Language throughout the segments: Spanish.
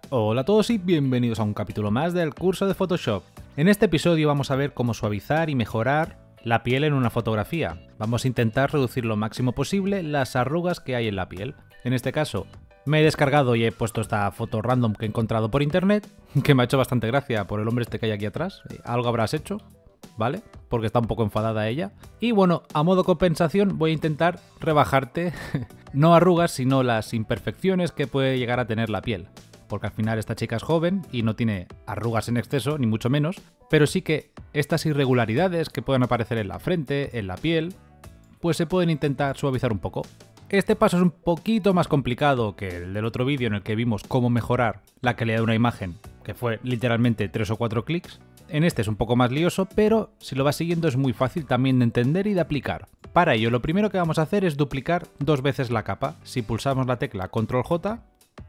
Hola a todos y bienvenidos a un capítulo más del curso de Photoshop. En este episodio vamos a ver cómo suavizar y mejorar la piel en una fotografía. Vamos a intentar reducir lo máximo posible las arrugas que hay en la piel. En este caso, me he descargado y he puesto esta foto random que he encontrado por internet, que me ha hecho bastante gracia por el hombre este que hay aquí atrás. Algo habrás hecho, ¿vale? Porque está un poco enfadada ella. Y bueno, a modo compensación voy a intentar rebajarte, no arrugas, sino las imperfecciones que puede llegar a tener la piel. Porque al final esta chica es joven y no tiene arrugas en exceso, ni mucho menos, pero sí que estas irregularidades que pueden aparecer en la frente, en la piel, pues se pueden intentar suavizar un poco. Este paso es un poquito más complicado que el del otro vídeo en el que vimos cómo mejorar la calidad de una imagen, que fue literalmente 3 o 4 clics. En este es un poco más lioso, pero si lo vas siguiendo es muy fácil también de entender y de aplicar. Para ello, lo primero que vamos a hacer es duplicar 2 veces la capa. Si pulsamos la tecla Control J,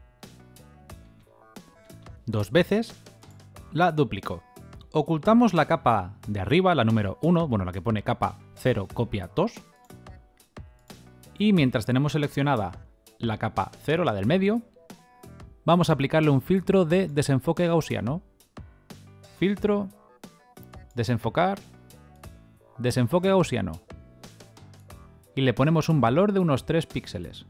2 veces, la duplico. Ocultamos la capa de arriba, la número 1, bueno, la que pone capa 0, copia 2. Y mientras tenemos seleccionada la capa 0, la del medio, vamos a aplicarle un filtro de desenfoque gaussiano. Filtro, desenfocar, desenfoque gaussiano. Y le ponemos un valor de unos 3 píxeles.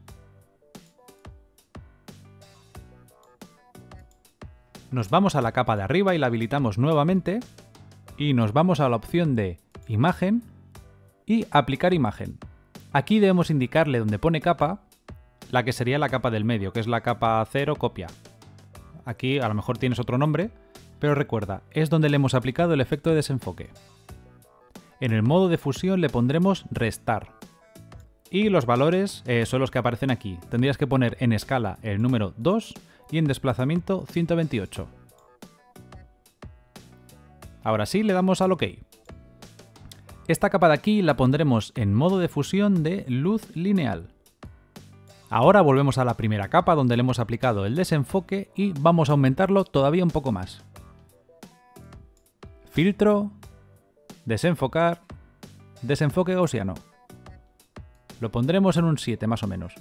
Nos vamos a la capa de arriba y la habilitamos nuevamente y nos vamos a la opción de imagen y aplicar imagen. Aquí debemos indicarle donde pone capa, la que sería la capa del medio, que es la capa 0 copia. Aquí a lo mejor tienes otro nombre, pero recuerda, es donde le hemos aplicado el efecto de desenfoque. En el modo de fusión le pondremos restar. Y los valores son los que aparecen aquí. Tendrías que poner en escala el número 2 y en desplazamiento 128. Ahora sí, le damos al OK. Esta capa de aquí la pondremos en modo de fusión de luz lineal. Ahora volvemos a la primera capa donde le hemos aplicado el desenfoque y vamos a aumentarlo todavía un poco más. Filtro, desenfocar, desenfoque gaussiano. Lo pondremos en un 7 más o menos.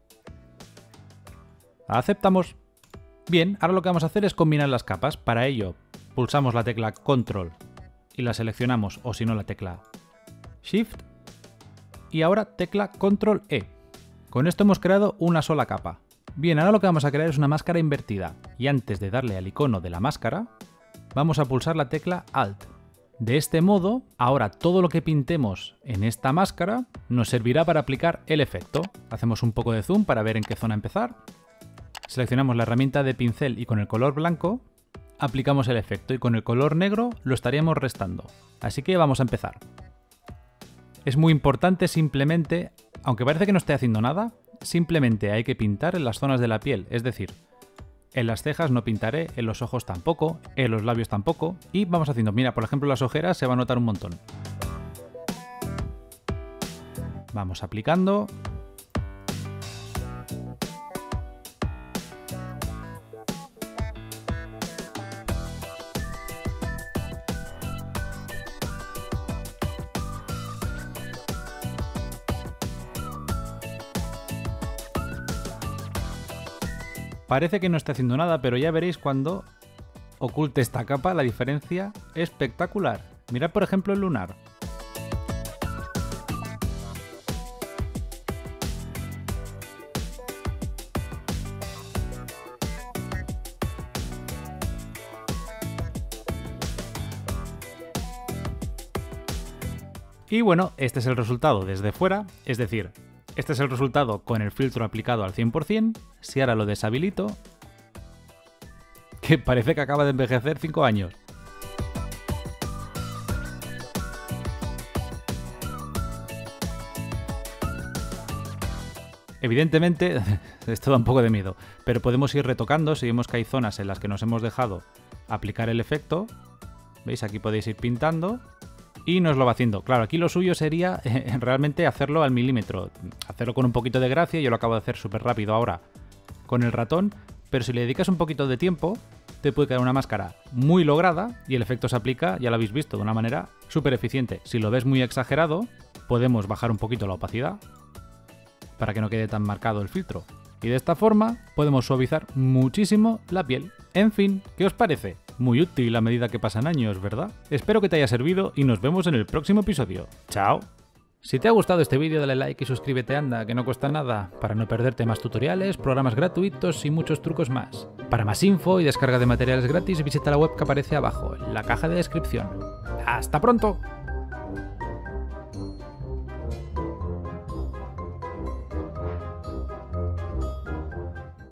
Aceptamos. Bien, ahora lo que vamos a hacer es combinar las capas. Para ello, pulsamos la tecla Control y la seleccionamos, o si no la tecla Shift. Y ahora tecla Control E. Con esto hemos creado una sola capa. Bien, ahora lo que vamos a crear es una máscara invertida. Y antes de darle al icono de la máscara, vamos a pulsar la tecla Alt. De este modo, ahora todo lo que pintemos en esta máscara nos servirá para aplicar el efecto. Hacemos un poco de zoom para ver en qué zona empezar. Seleccionamos la herramienta de pincel y con el color blanco aplicamos el efecto y con el color negro lo estaríamos restando. Así que vamos a empezar. Es muy importante simplemente, aunque parece que no esté haciendo nada, simplemente hay que pintar en las zonas de la piel, es decir, en las cejas no pintaré, en los ojos tampoco, en los labios tampoco, y vamos haciendo, mira, por ejemplo las ojeras se va a notar un montón. Vamos aplicando. Parece que no está haciendo nada, pero ya veréis cuando oculte esta capa la diferencia es espectacular. Mirad por ejemplo el lunar. Y bueno, este es el resultado desde fuera, es decir, este es el resultado con el filtro aplicado al 100%. Si ahora lo deshabilito, que parece que acaba de envejecer 5 años. Evidentemente, esto da un poco de miedo, pero podemos ir retocando si vemos que hay zonas en las que nos hemos dejado aplicar el efecto. ¿Veis? Aquí podéis ir pintando. Y nos lo va haciendo. Claro, aquí lo suyo sería realmente hacerlo al milímetro. Hacerlo con un poquito de gracia. Yo lo acabo de hacer súper rápido ahora con el ratón. Pero si le dedicas un poquito de tiempo, te puede quedar una máscara muy lograda y el efecto se aplica, ya lo habéis visto, de una manera súper eficiente. Si lo ves muy exagerado, podemos bajar un poquito la opacidad para que no quede tan marcado el filtro. y de esta forma podemos suavizar muchísimo la piel. En fin, ¿qué os parece? Muy útil a medida que pasan años, ¿verdad? Espero que te haya servido y nos vemos en el próximo episodio. ¡Chao! Si te ha gustado este vídeo dale like y suscríbete, anda, que no cuesta nada, para no perderte más tutoriales, programas gratuitos y muchos trucos más. Para más info y descarga de materiales gratis visita la web que aparece abajo, en la caja de descripción. ¡Hasta pronto!